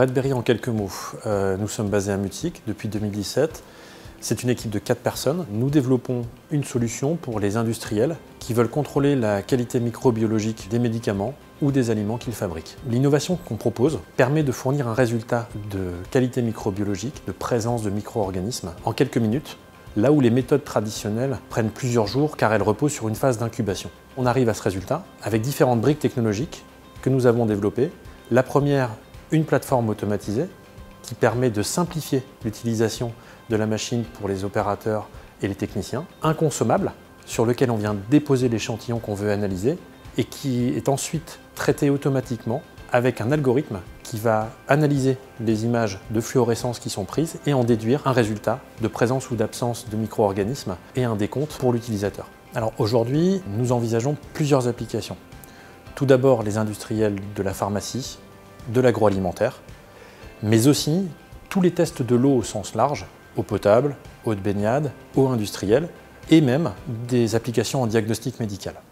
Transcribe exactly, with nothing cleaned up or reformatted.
Redberry en quelques mots. Euh, nous sommes basés à Mutzig depuis deux mille dix-sept. C'est une équipe de quatre personnes. Nous développons une solution pour les industriels qui veulent contrôler la qualité microbiologique des médicaments ou des aliments qu'ils fabriquent. L'innovation qu'on propose permet de fournir un résultat de qualité microbiologique, de présence de micro-organismes en quelques minutes, là où les méthodes traditionnelles prennent plusieurs jours car elles reposent sur une phase d'incubation. On arrive à ce résultat avec différentes briques technologiques que nous avons développées. La première, une plateforme automatisée qui permet de simplifier l'utilisation de la machine pour les opérateurs et les techniciens. Un consommable sur lequel on vient déposer l'échantillon qu'on veut analyser et qui est ensuite traité automatiquement avec un algorithme qui va analyser les images de fluorescence qui sont prises et en déduire un résultat de présence ou d'absence de micro-organismes et un décompte pour l'utilisateur. Alors aujourd'hui, nous envisageons plusieurs applications. Tout d'abord les industriels de la pharmacie, de l'agroalimentaire, mais aussi tous les tests de l'eau au sens large, eau potable, eau de baignade, eau industrielle, et même des applications en diagnostic médical.